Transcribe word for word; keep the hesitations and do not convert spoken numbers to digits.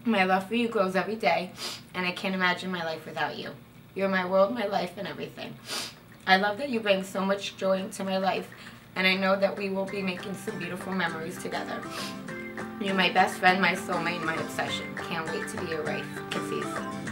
My love for you grows every day, and I can't imagine my life without you. You're my world, my life, and everything. I love that you bring so much joy into my life, and I know that we will be making some beautiful memories together. You're my best friend, my soulmate, my obsession. Can't wait to be your wife. Kisses.